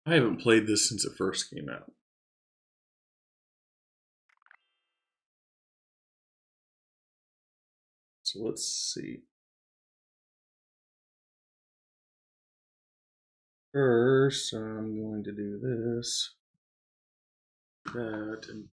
I haven't played this since it first came out. So let's see. First, I'm going to do this, that, and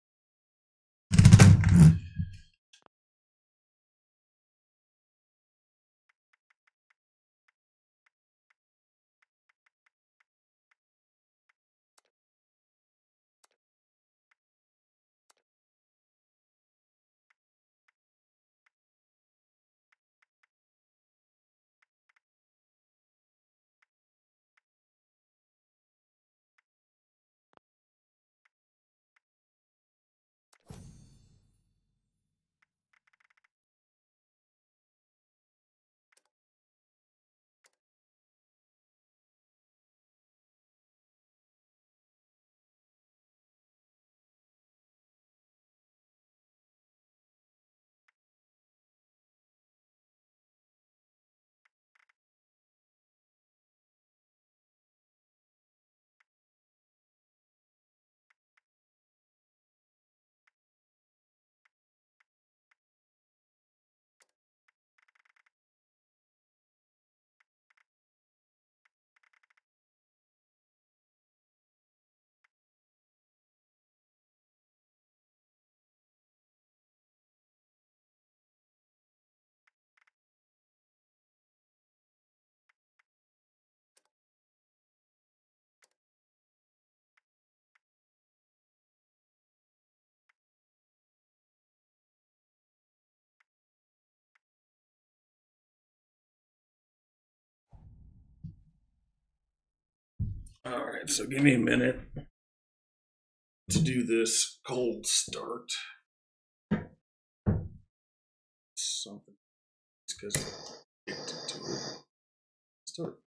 all right. So give me a minute to do this cold start. Something. It's because I addicted to it. Start.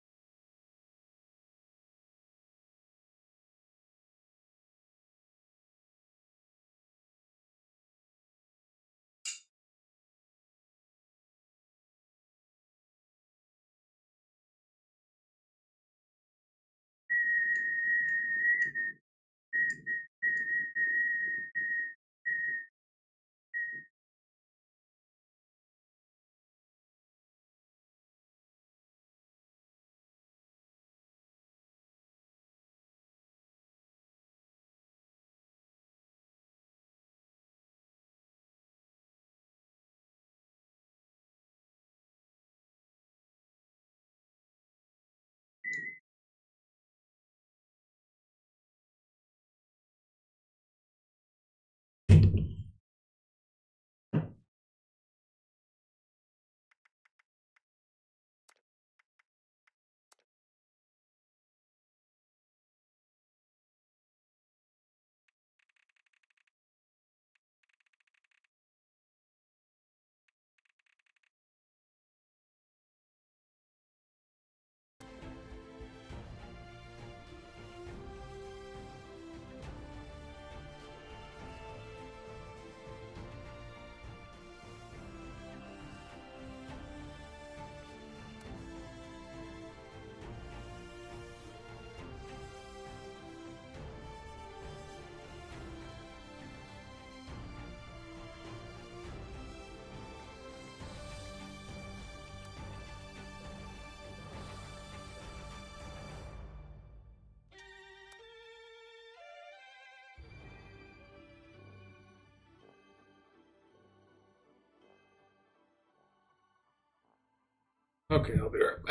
Okay, I'll be right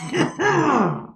back.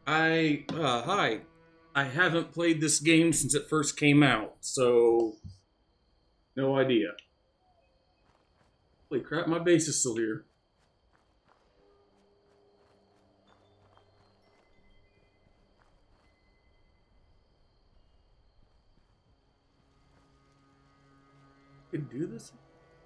Hi. I haven't played this game since it first came out, so no idea. Holy crap, my base is still here. I can do this?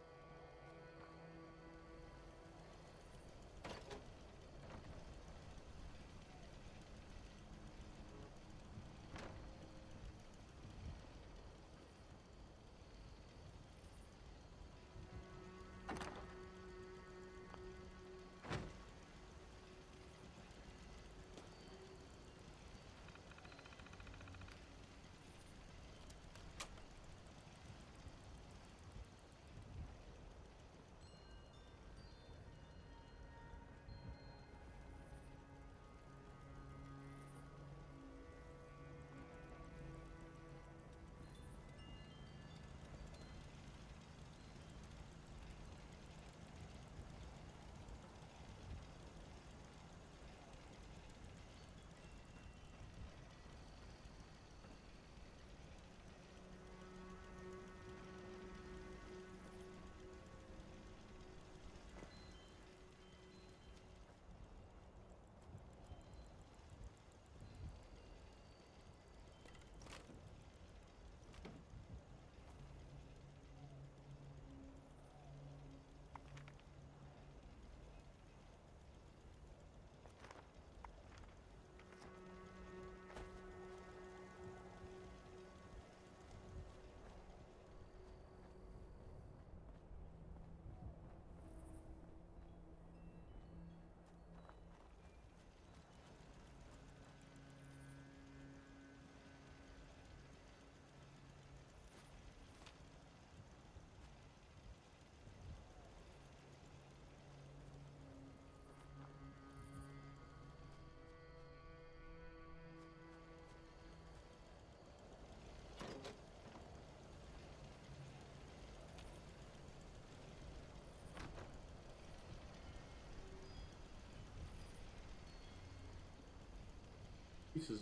Pieces.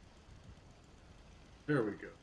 There we go.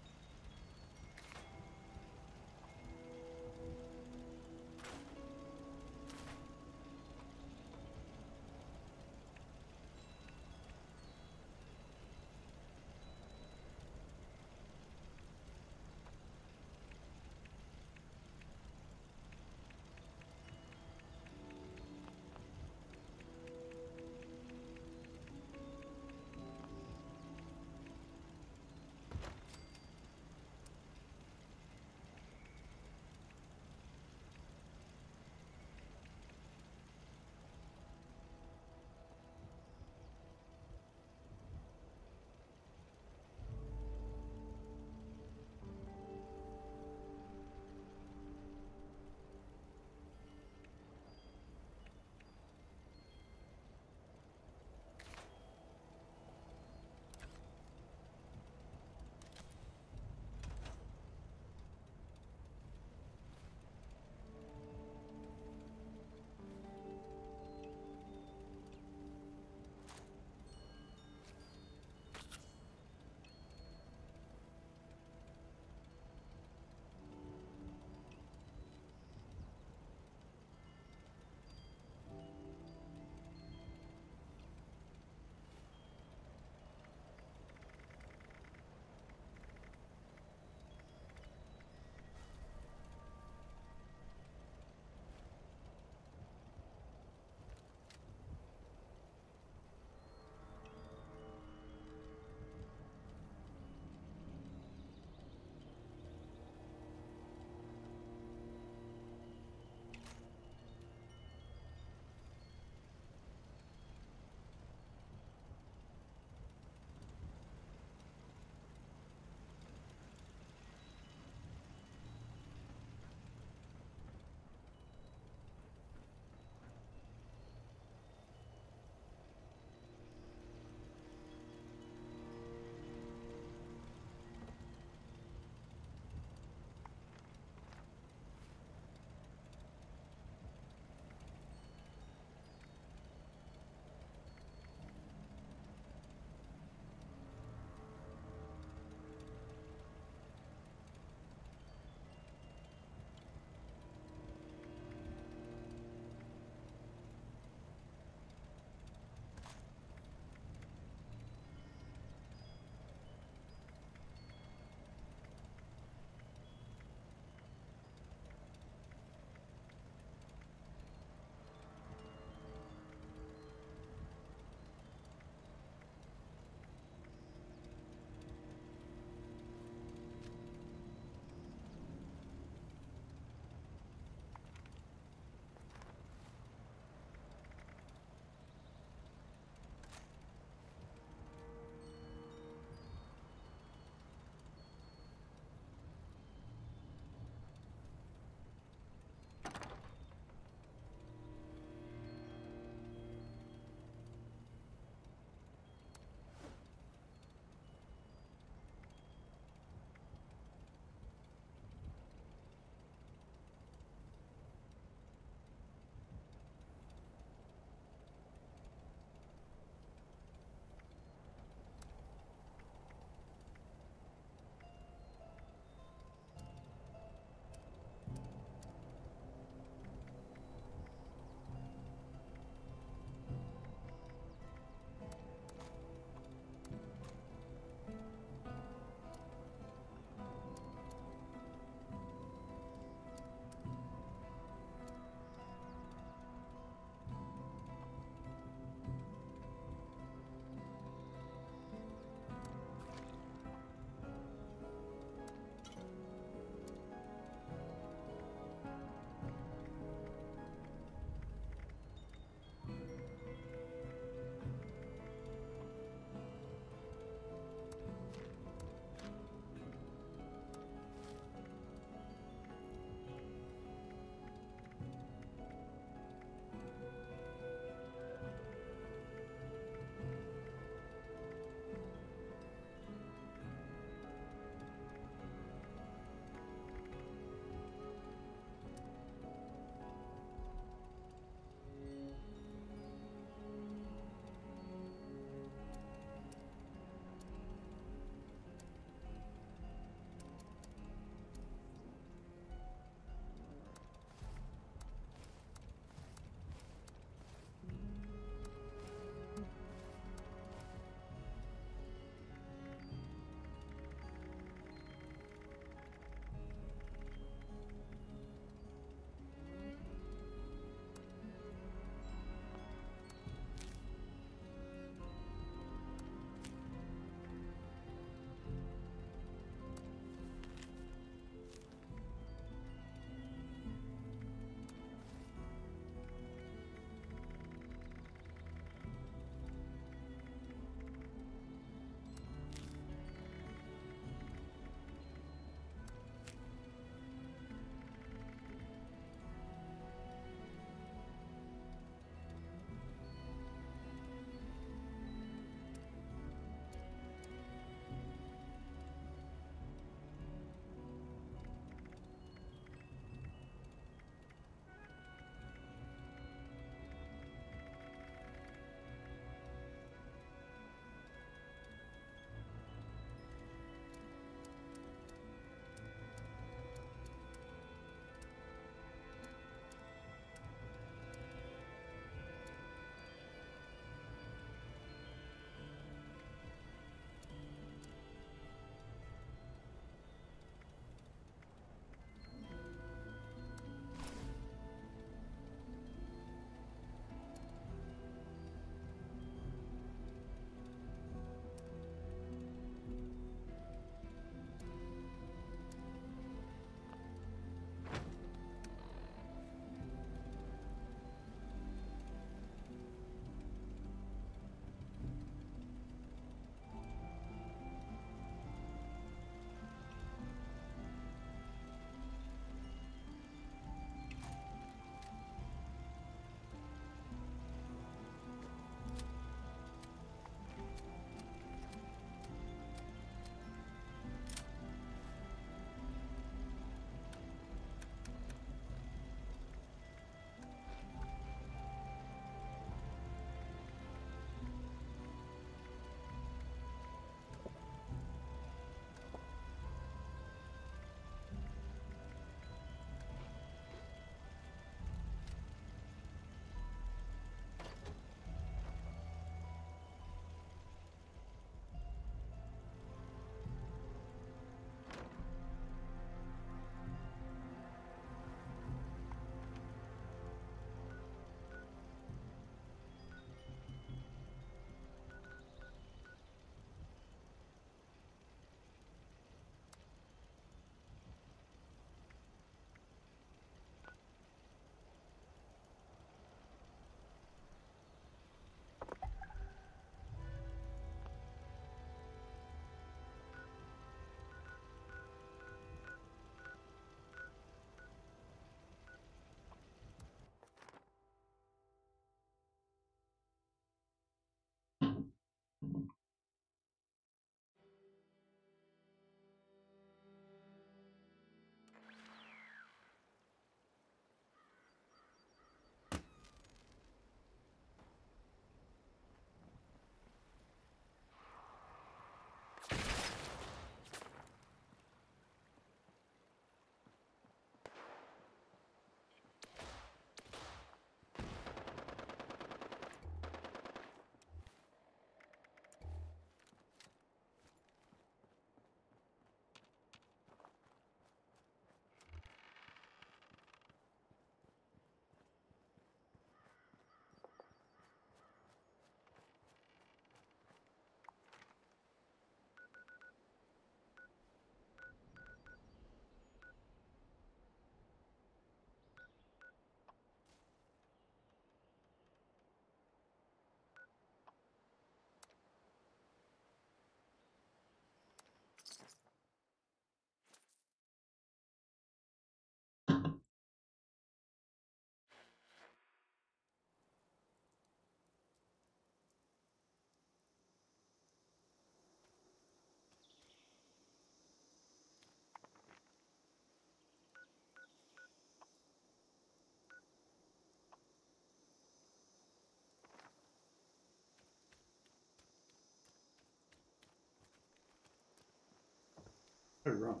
I run.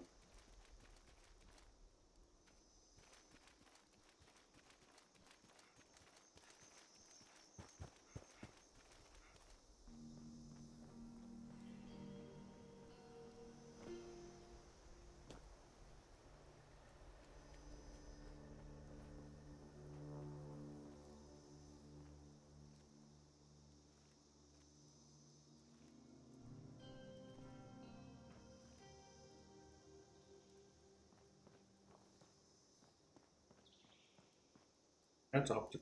That's optical.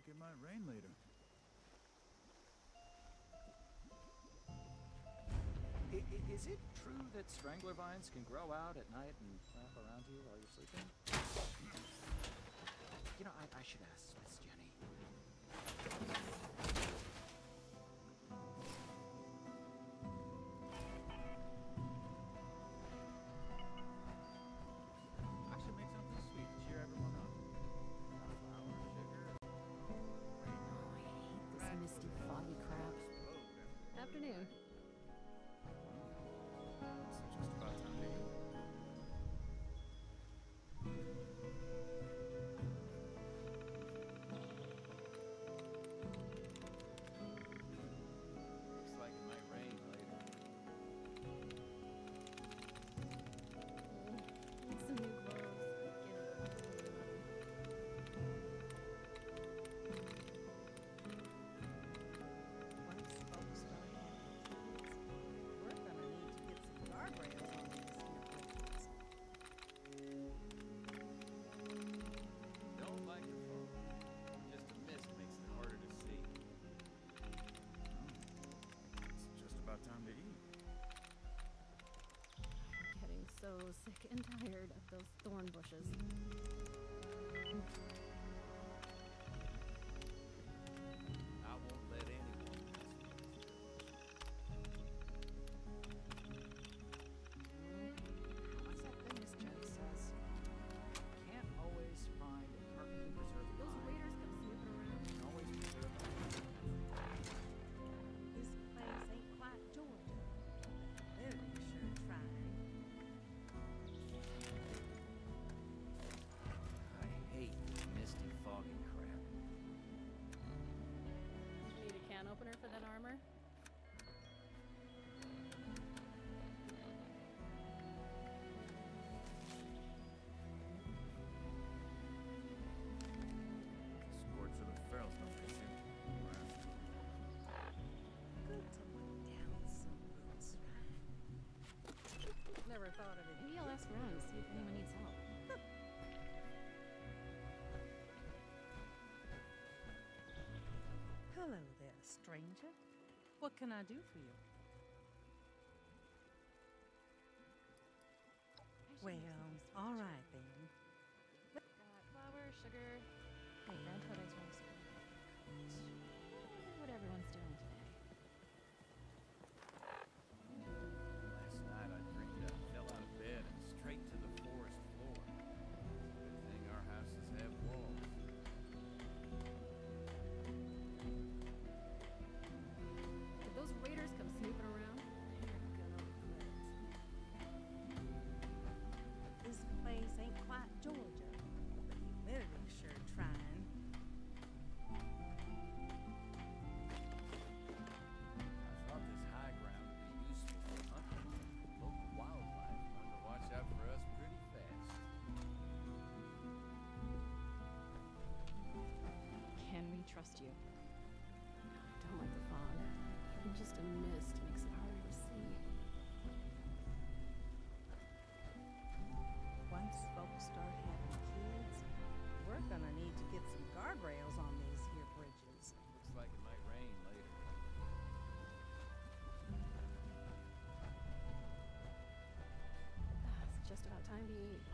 like it might rain later. Is it true that strangler vines can grow out at night and wrap around you while you're sleeping? You know, I should ask Miss Jenny. I should make something sweet to cheer everyone up. Flour, sugar. Oh, I hate this misty, foggy crap. Afternoon. It's just about time to eat. Looks like it might rain later. Need some new clothes. Get it. Once folks start having kids, we're gonna need to get some guardrails on these here bridges. Don't like the fog. Just a mist makes it harder to see. It's just about time to eat. Getting so sick and tired of those thorn bushes. I won't let anyone mess with this. What's that thing Miss Jenny says? Can't always find a perfectly preserved Those vine. waiters come snooping around. Can always preserve a This place ain't quite Georgia, but they're sure trying. I hate this misty, foggy crap. Need a can opener for that armor? Scorch of the ferals don't get you. Good to put down some roots, right? Never thought of it. Maybe I'll ask around and see if anyone needs help. Hello there, stranger. What can I do for you? Well, all right then. Got flour, sugar. Wait, Grand Codex rice. What everyone's doing today. Last night I dreamed I fell out of bed and straight to the forest floor. Good thing our houses have walls. Did those raiders come snooping around? They're gonna regret it. This place ain't quite Georgia, but they're sure trying. I thought this high ground would be useful for hunting. Local wildlife learned to watch out for us pretty fast. Can we trust you? I don't like the fog. Even just a mist makes it harder to see. Once folks start having kids, we're gonna need to get some guardrails on these here bridges. Looks like it might rain later. It's just about time to eat.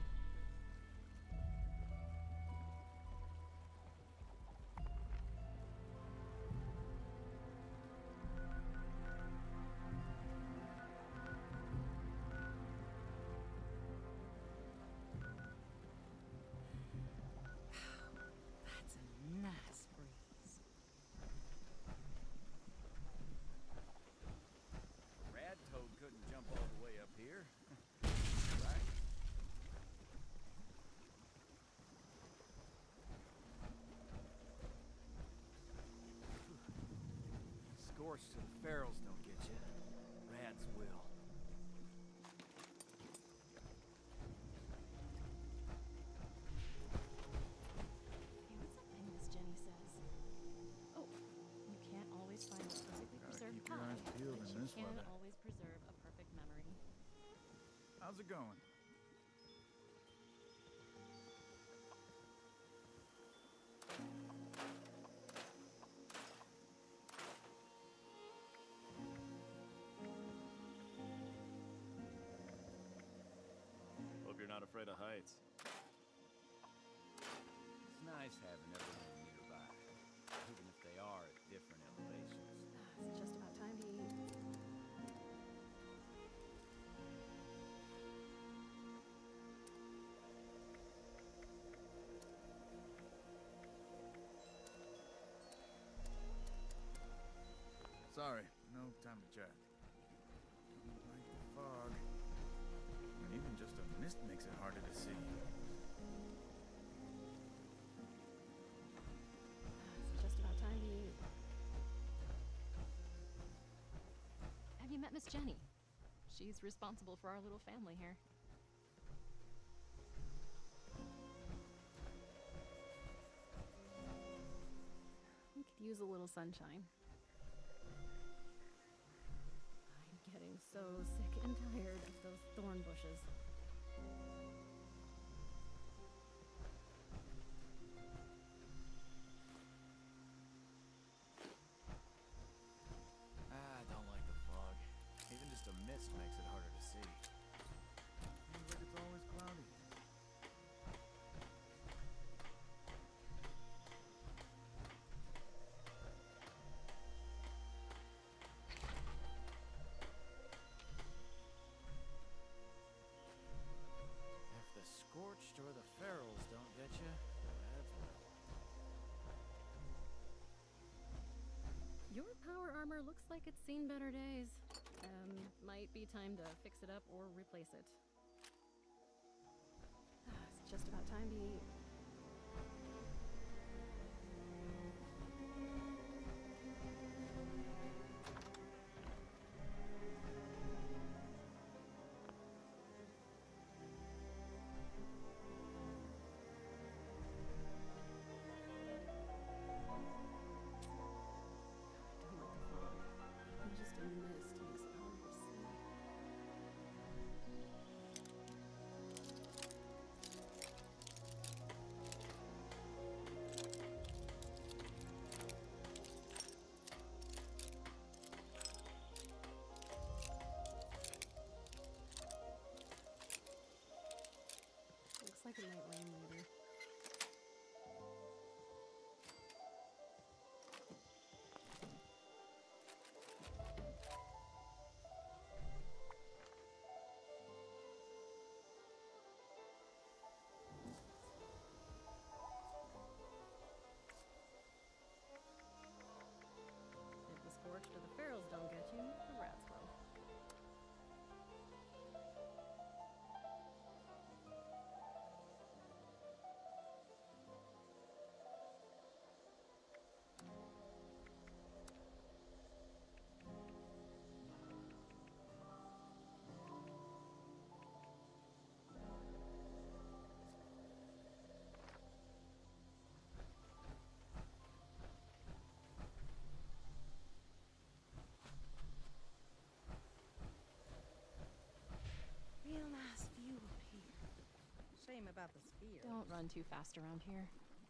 That's a nice breeze. Rad toad couldn't jump all the way up here. Right? Scorched to the ferals don't get you. Rads will. Hey, what's that thing Miss Jenny says? Oh, you can't always find a perfectly Gotta preserved keep your pie, eyes peeled but in you this can weather. always preserve a perfect memory. How's it going? afraid of heights. It's nice having everyone nearby, even if they are at different elevations. It's just about time to eat. Sorry, no time to chat. Don't like the fog. And even just a mist makes it harder to see. It's just about time to eat. Have you met Miss Jenny? She's responsible for our little family here. We could use a little sunshine. I'm getting so sick and tired of those thorn bushes. I don't like the fog. Even just a mist makes it harder to see. Seems like it's always cloudy. If the scorched or the ferals don't get you, that's Your power armor looks like it's seen better days. Might be time to fix it up or replace it. It's just about time to eat. Don't like the fog. Even just a mist makes it hard to see. Looks like it might rain later. If the scorched or the ferals don't get you, the rats will. Real nice view up here. Shame about the spear. Don't run too fast around here.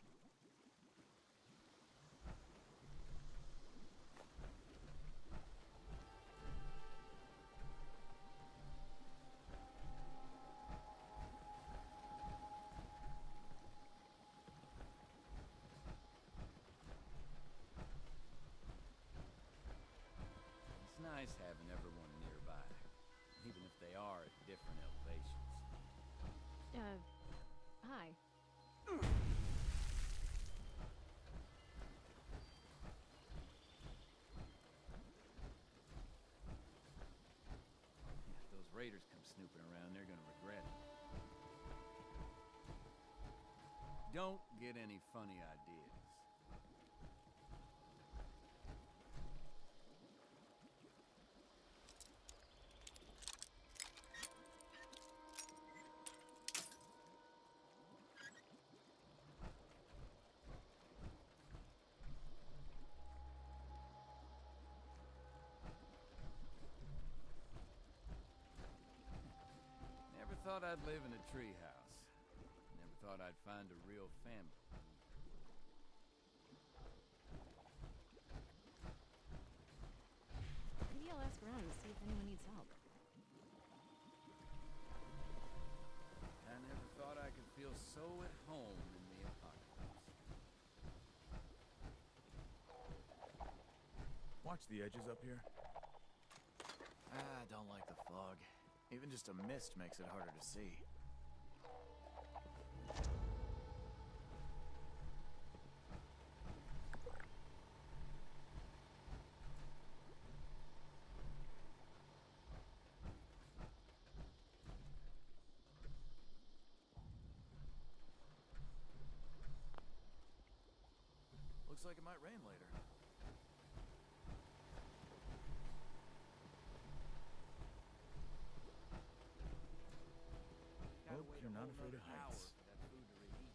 It's nice having everyone nearby, even if they are at different elevations. Hi. If those raiders come snooping around, they're gonna regret it. Don't get any funny ideas. Never thought I'd live in a treehouse. Never thought I'd find a real family. Maybe I'll ask around and see if anyone needs help. I never Watch the edges up here. Ah, I don't like the fog. Even just a mist makes it harder to see. Looks like it might rain later. Gotta Hope wait you're a not whole afraid of nother hour heights. for that food to reheat.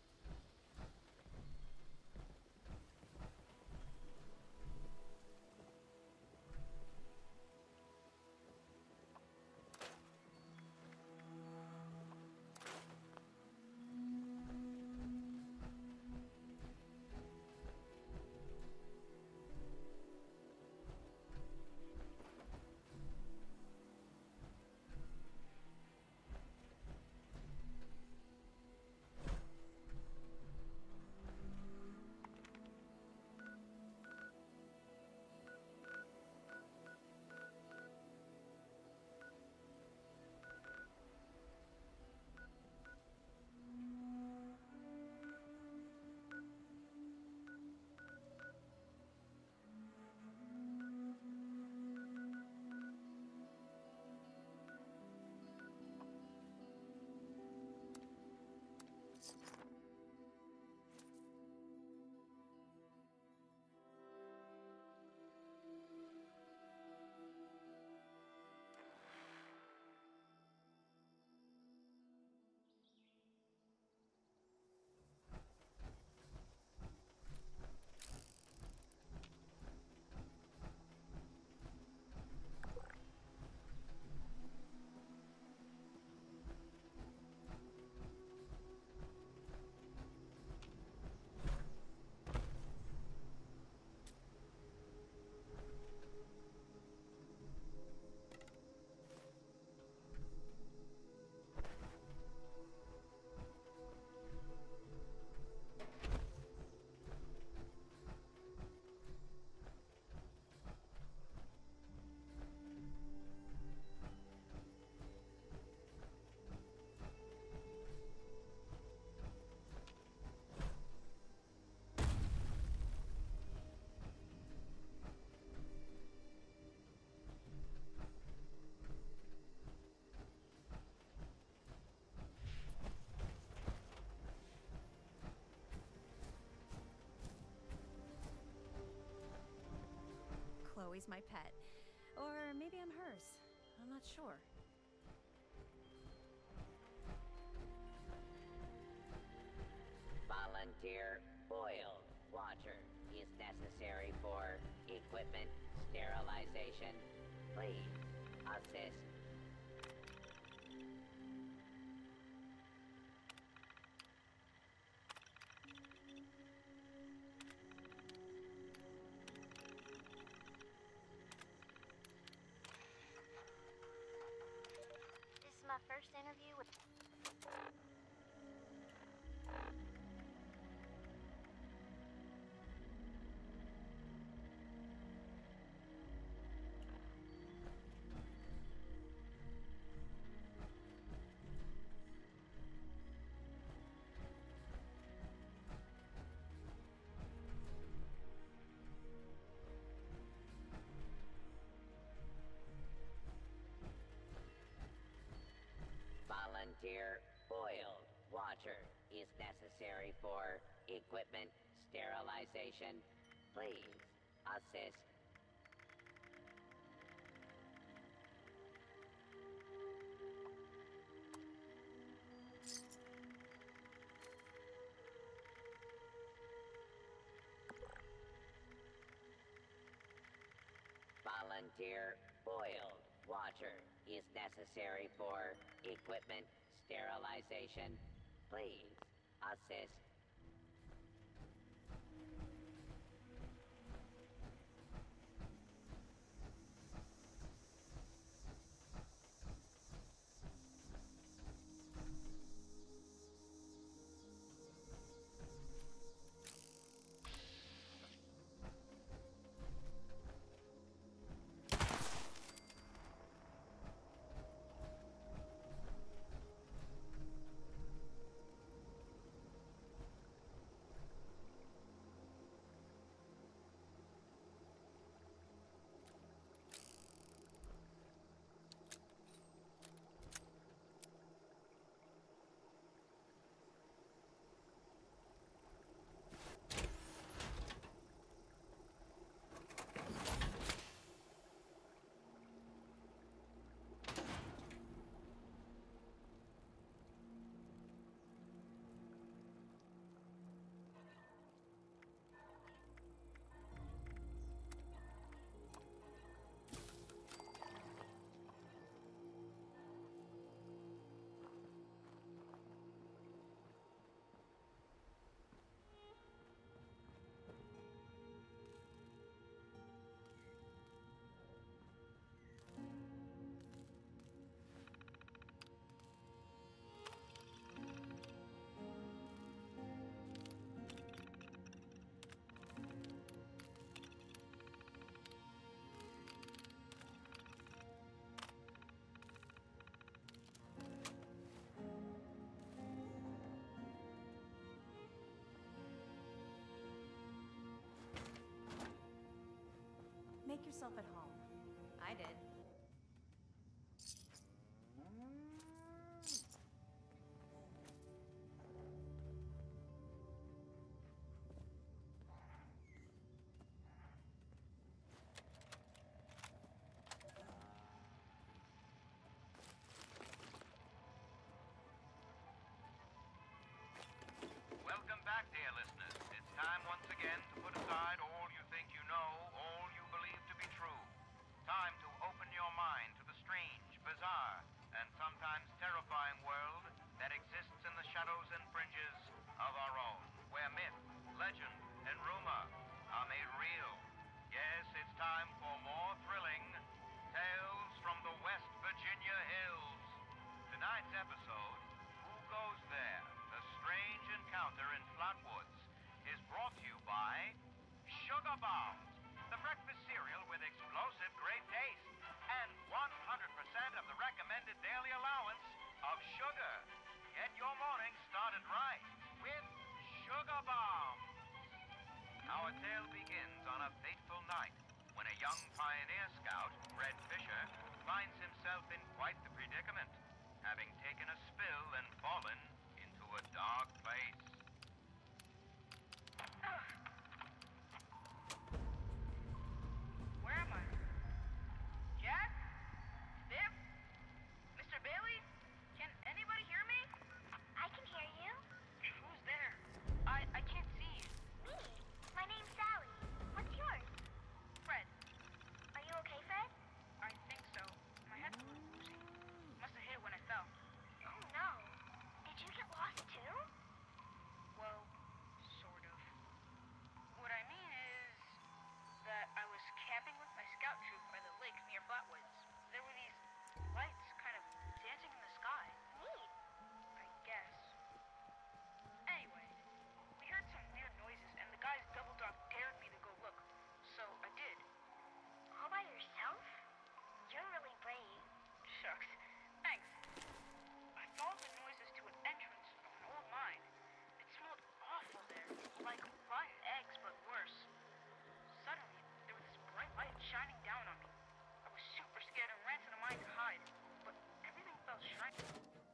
Chloe's my pet. Or maybe I'm hers. I'm not sure. Volunteer foiled watcher is necessary for equipment sterilization. Please assist. This is my first interview with... Volunteer foiled watcher is necessary for equipment sterilization. Please assist. Volunteer foiled watcher is necessary for equipment sterilization. Please assist. Make yourself at home. I did. Welcome back, dear listeners. It's time once again to put aside all you think you know, all you believe to be true. Time to open your mind to the strange, bizarre, and sometimes terrifying world that exists in the shadows and fringes of our own, where myth, legend, and rumor are made real. Yes, it's time for more thrilling tales from the West Virginia hills. Tonight's episode, Who Goes There? The Strange Encounter in Flatwoods, is brought to you by Sugar Bombs, the breakfast cereal with explosive great taste and 100% of the recommended daily allowance of sugar. Get your morning started right with Sugar Bombs. Our tale begins on a fateful night when a young pioneer scout, Red Fisher, finds himself in quite the predicament, having taken a spill and fallen into a dark place. Where am I? Jack? Biff? Mr. Bailey? Can anybody hear me? I can hear you. Who's there? I can't see you. Me. My name's Sally. What's yours? Fred. Are you okay, Fred? I think so. My head's a little woozy. Must have hit it when I fell. Oh no. Did you get lost too? Well, sort of. What I mean is that I was camping with my scout troop by the lake near Flatwoods. There were these lights kind of dancing in the sky. Neat. I guess. Anyway, we heard some weird noises and the guy's double dog dared me to go look. So I did. All by yourself? You're really brave. Shucks. Thanks. I followed the noises to an entrance of an old mine. It smelled awful there, like rotten eggs, but worse. Suddenly, there was this bright light shining down on me. I was super scared and ran to the mine to hide, but everything felt shiny.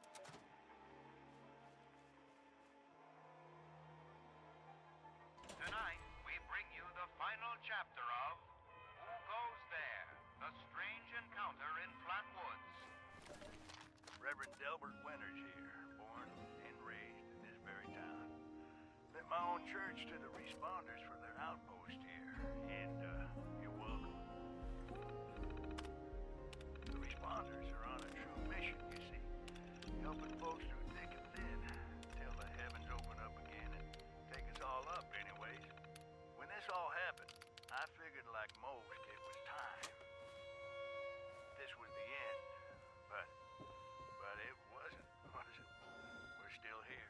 Tonight, we bring you the final chapter of Who Goes There? The Strange Encounter in Flatwoods. Reverend Delbert Winters here, born and raised in this very town. Lent my own church to the responders for their outpost here, and you're welcome. The responders are on a true mission, you see, helping folks through thick and thin, till the heavens open up again and take us all up anyways. When this all happened, I figured like most it was time. This was the end, but it wasn't, was it? We're still here.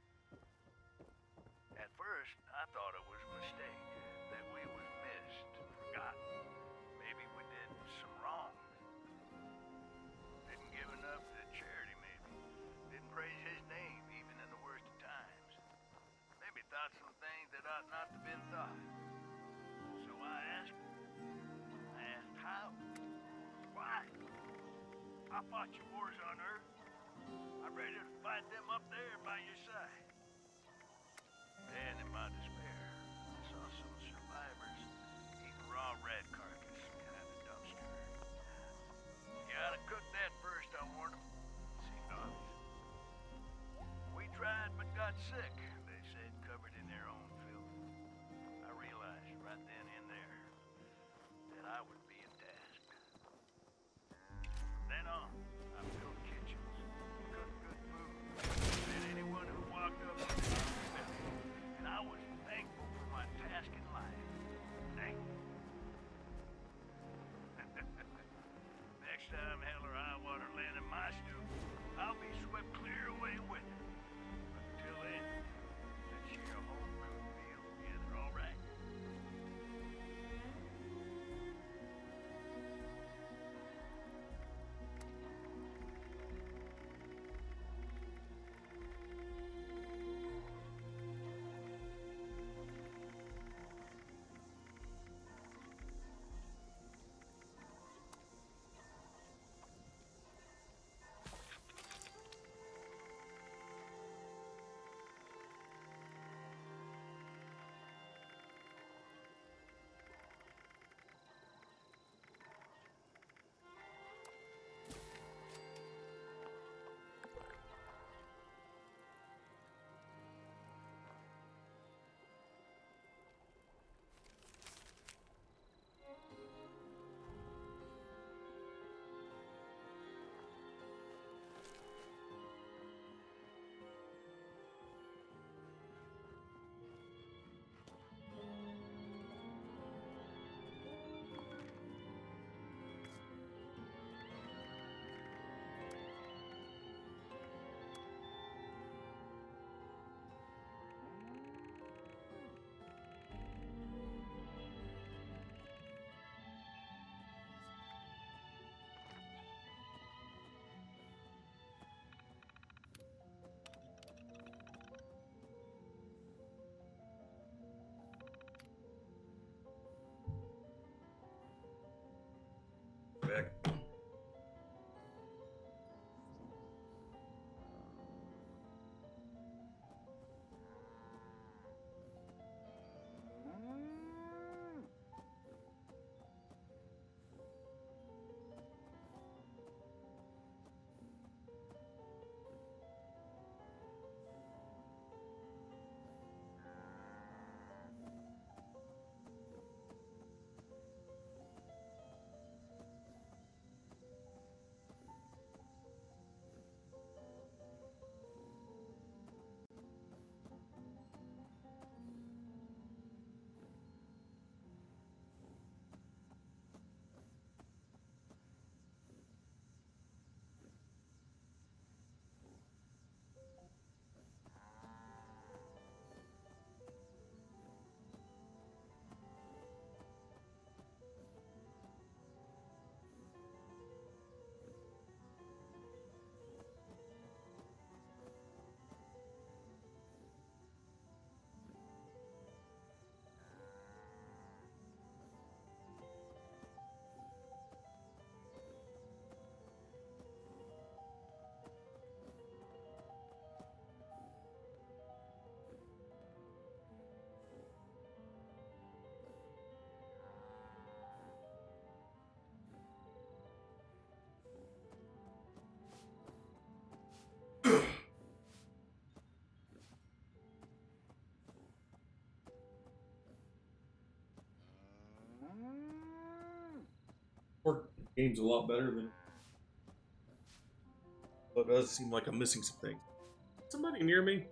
At first, I thought it was a mistake, that we was missed, forgotten. Maybe we did some wrong. Didn't give enough to charity, maybe. Didn't praise his name, even in the worst of times. Maybe thought some things that ought not to have been thought. So I asked how? Why? I fought your wars on Earth. I'm ready to fight them up there by your side. Then, in my despair, I saw some survivors eating raw rat carcass behind a dumpster. You ought to cook that first, I warned them. Seemed obvious. We tried but got sick, they said, covered in their own filth. I realized right then and there that I was being tasked. From then on, I built kitchens, cooked good food, and anyone who walked up to me fed me. And I was thankful for my task in life. Thankful. back. Game's a lot better than, but it does seem like I'm missing some things. Somebody near me?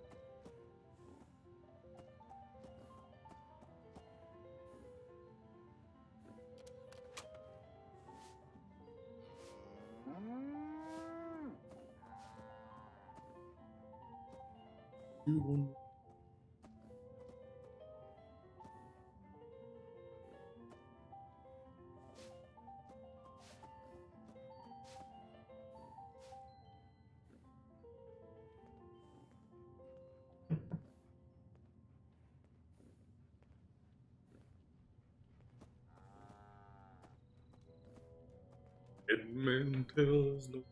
Edmund tells no.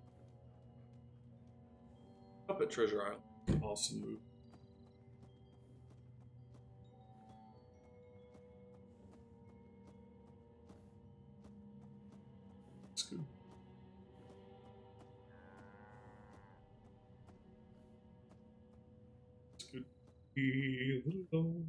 Up at Treasure Island. Awesome move. That's good. It's good. Be alone.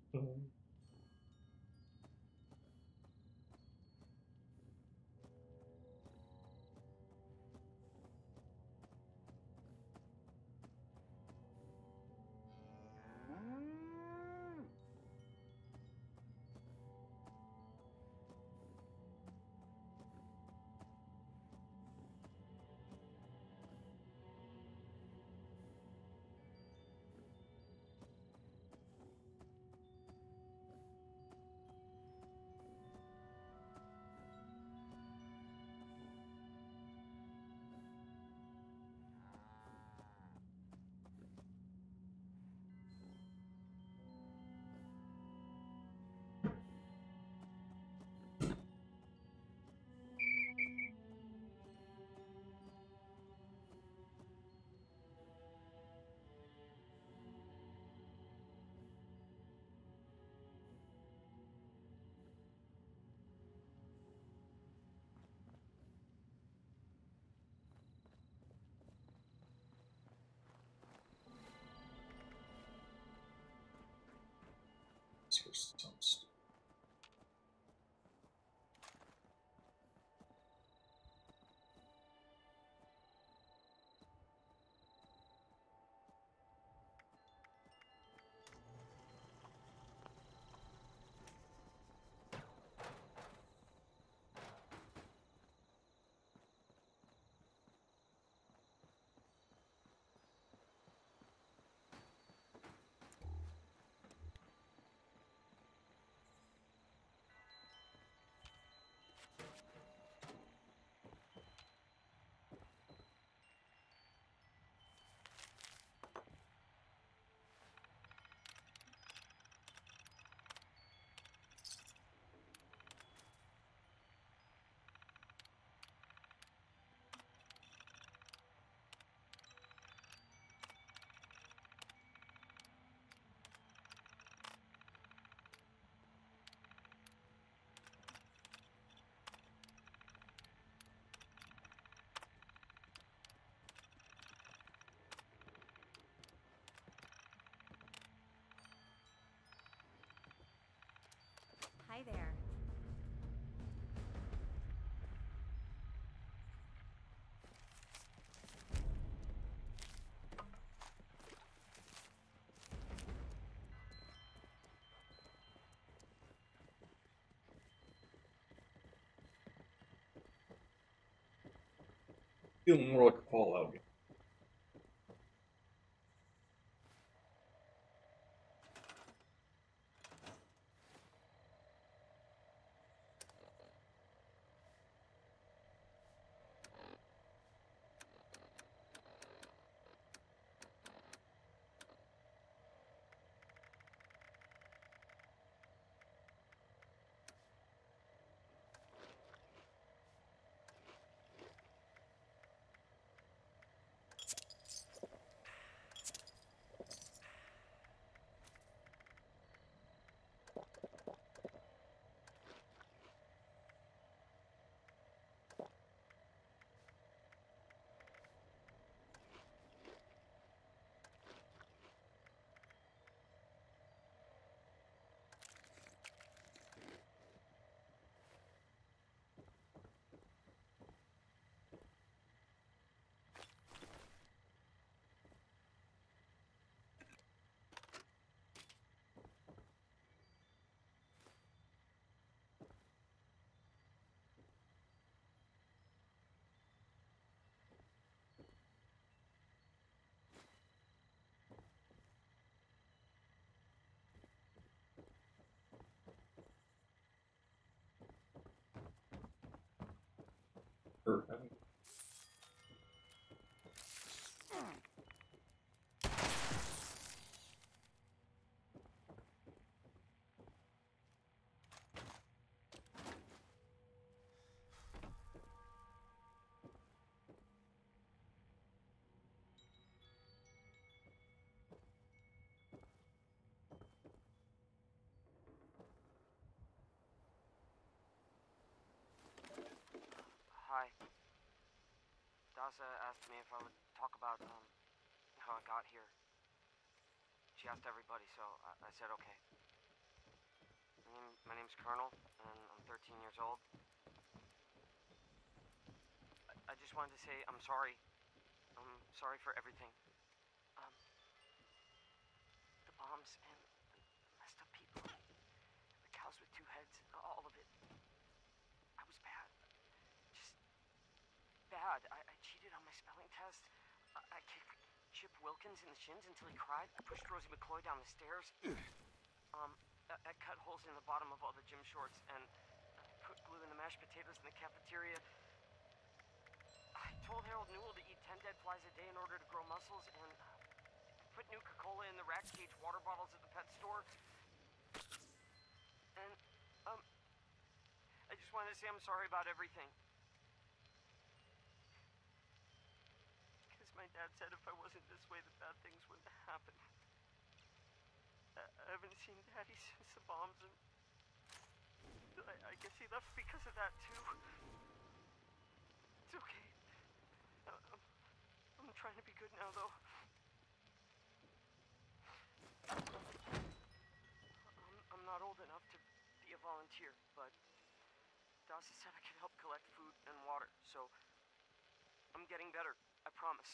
For some stuff. Hi there. Feeling more like a Fallout game. Or, I mean, Hi. Dasa asked me if I would talk about, how I got here. She asked everybody, so I said okay. My name's Colonel, and I'm 13 years old. I just wanted to say I'm sorry. I'm sorry for everything. The bombs and the messed up people. The cows with two heads, all of it. I was bad. Just bad. I cheated on my spelling test. I kicked Chip Wilkins in the shins until he cried. I pushed Rosie McCloy down the stairs. I cut holes in the bottom of all the gym shorts and put glue in the mashed potatoes in the cafeteria. I told Harold Newell to eat 10 dead flies a day in order to grow muscles, and put Nuka-Cola in the rack cage water bottles at the pet store. And, I just wanted to say I'm sorry about everything. Because my dad said if I wasn't this way, that bad things wouldn't happen. I haven't seen Daddy since the bombs, and I guess he left because of that, too. It's okay. I'm trying to be good now, though. I'm not old enough to be a volunteer, but Dasa said I could help collect food and water, so I'm getting better, I promise.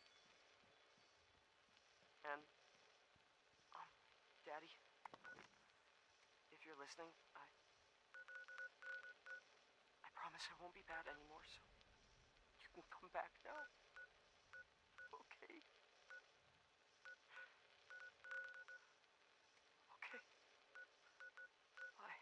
And, Daddy, if you're listening, I promise I won't be bad anymore, so you can come back now. Okay? Okay. Bye.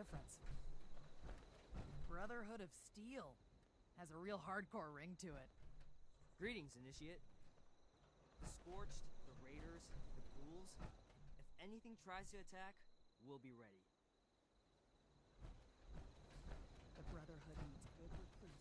difference. Brotherhood of Steel has a real hardcore ring to it. Greetings, Initiate. The Scorched, the Raiders, the Ghouls. If anything tries to attack, we'll be ready. The Brotherhood needs good recruits.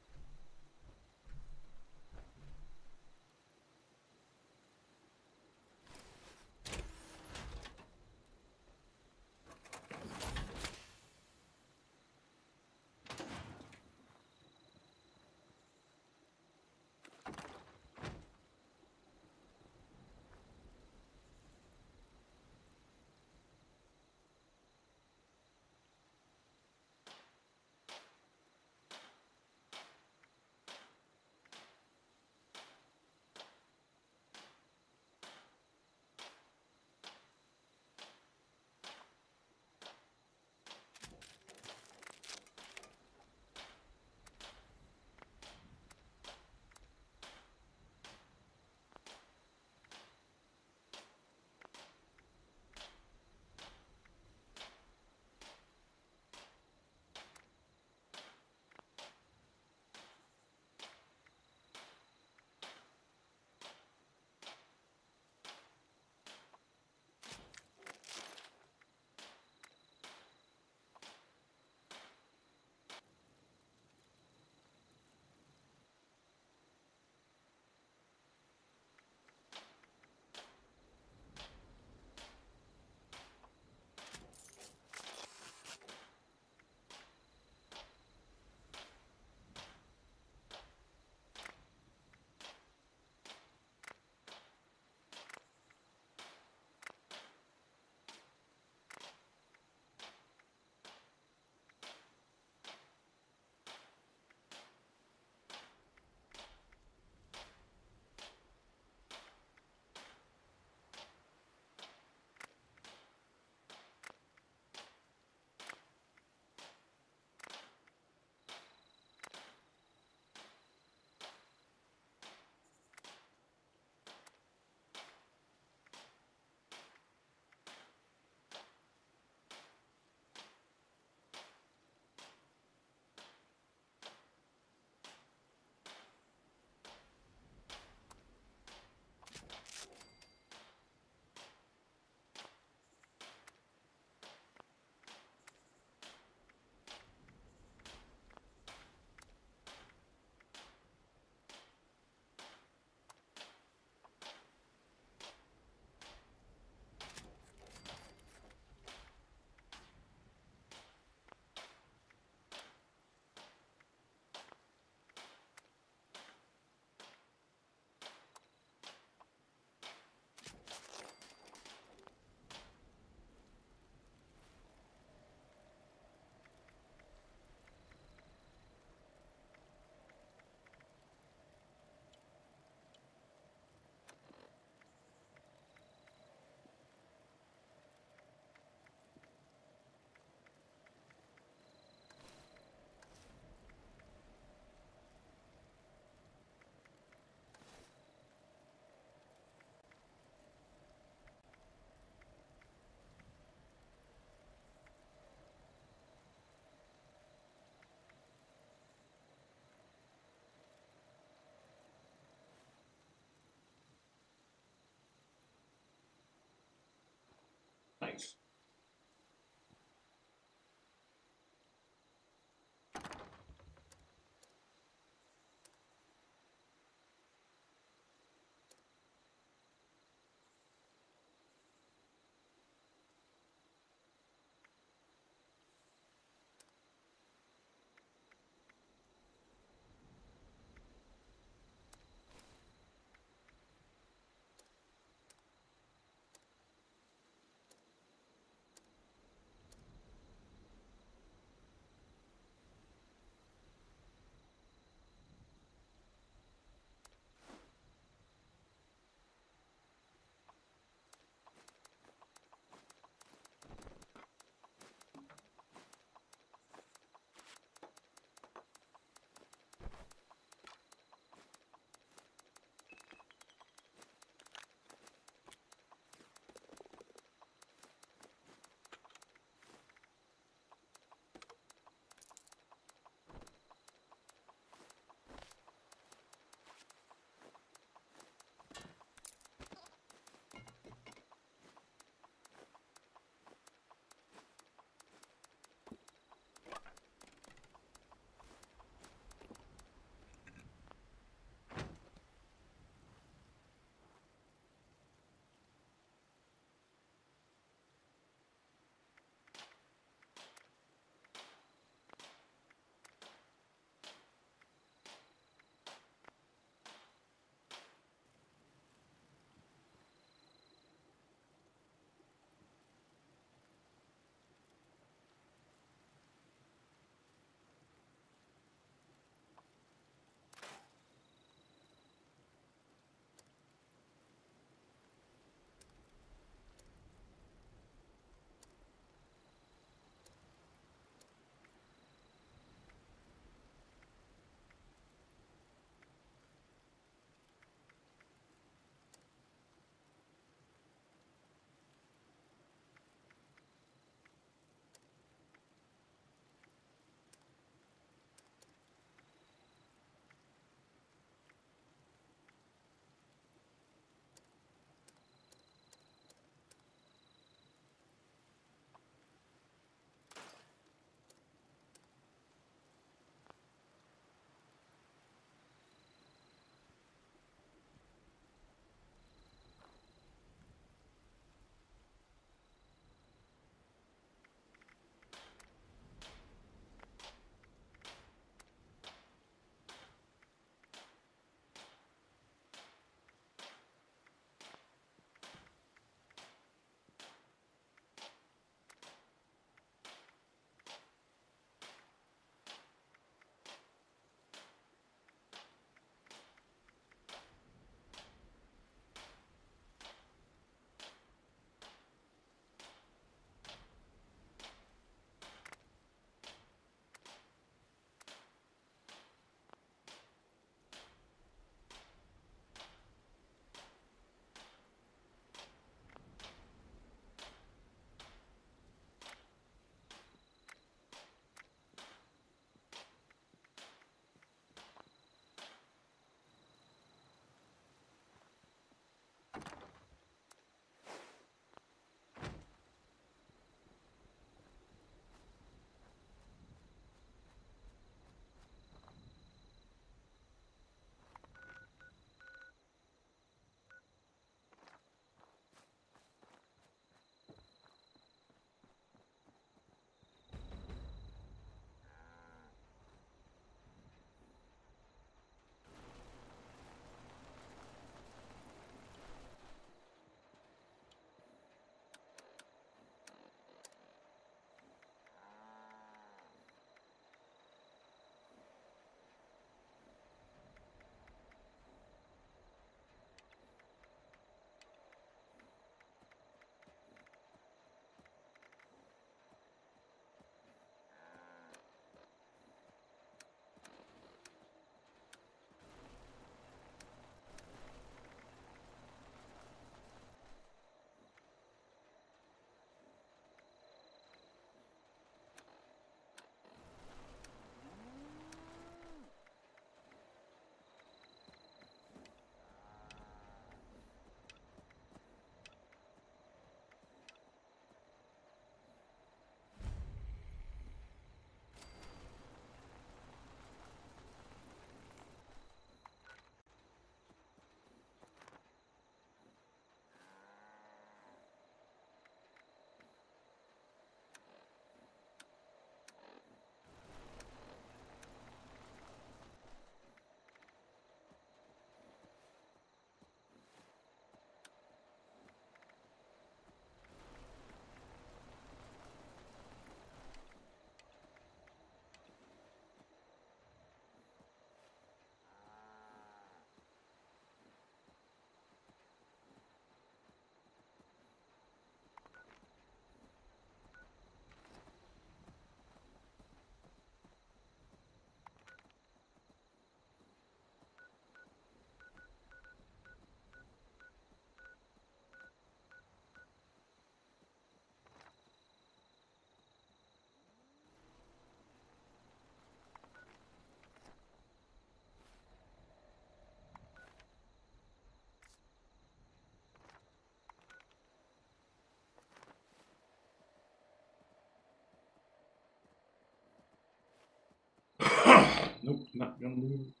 Nope, not gonna move.